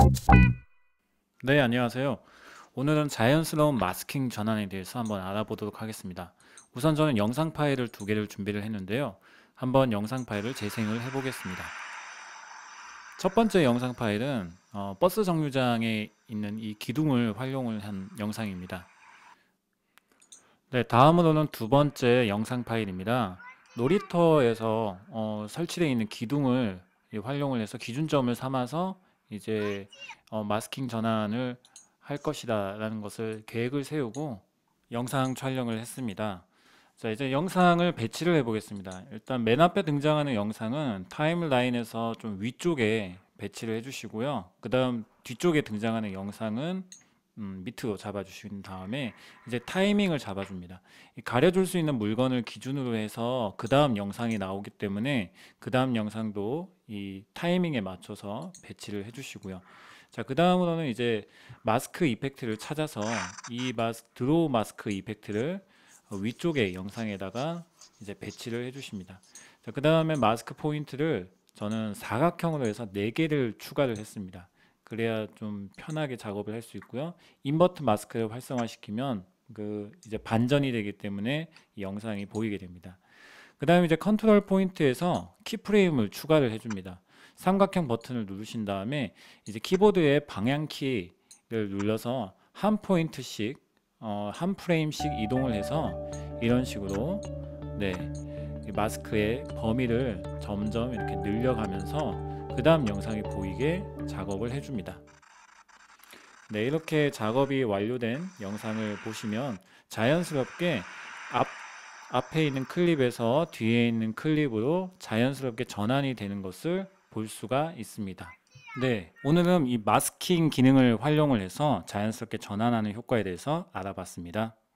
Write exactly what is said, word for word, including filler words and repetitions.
네, 안녕하세요. 오늘은 자연스러운 마스킹 전환에 대해서 한번 알아보도록 하겠습니다. 우선 저는 영상 파일을 두 개를 준비를 했는데요. 한번 영상 파일을 재생을 해 보겠습니다. 첫 번째 영상 파일은 어, 버스 정류장에 있는 이 기둥을 활용을 한 영상입니다. 네, 다음으로는 두 번째 영상 파일입니다. 놀이터에서 어, 설치되어 있는 기둥을 이 활용을 해서 기준점을 삼아서 이제 어, 마스킹 전환을 할 것이다 라는 것을 계획을 세우고 영상 촬영을 했습니다. 자, 이제 영상을 배치를 해 보겠습니다. 일단 맨 앞에 등장하는 영상은 타임라인에서 좀 위쪽에 배치를 해 주시고요. 그 다음 뒤쪽에 등장하는 영상은 음, 밑으로 잡아주신 다음에 이제 타이밍을 잡아줍니다. 이 가려줄 수 있는 물건을 기준으로 해서 그 다음 영상이 나오기 때문에 그 다음 영상도 이 타이밍에 맞춰서 배치를 해주시고요. 자, 그 다음으로는 이제 마스크 이펙트를 찾아서 이 마스, 드로우 마스크 이펙트를 위쪽의 영상에다가 이제 배치를 해주십니다. 자, 그 다음에 마스크 포인트를 저는 사각형으로 해서 네 개를 추가를 했습니다. 그래야 좀 편하게 작업을 할 수 있고요. 인버트 마스크를 활성화시키면 그 이제 반전이 되기 때문에 이 영상이 보이게 됩니다. 그 다음에 이제 컨트롤 포인트에서 키프레임을 추가를 해줍니다. 삼각형 버튼을 누르신 다음에 이제 키보드의 방향키를 눌러서 한 포인트씩 어, 한 프레임씩 이동을 해서 이런 식으로 네, 마스크의 범위를 점점 이렇게 늘려가면서 그 다음 영상이 보이게 작업을 해줍니다. 네, 이렇게 작업이 완료된 영상을 보시면 자연스럽게 앞, 앞에 있는 클립에서 뒤에 있는 클립으로 자연스럽게 전환이 되는 것을 볼 수가 있습니다. 네, 오늘은 이 마스킹 기능을 활용을 해서 자연스럽게 전환하는 효과에 대해서 알아봤습니다.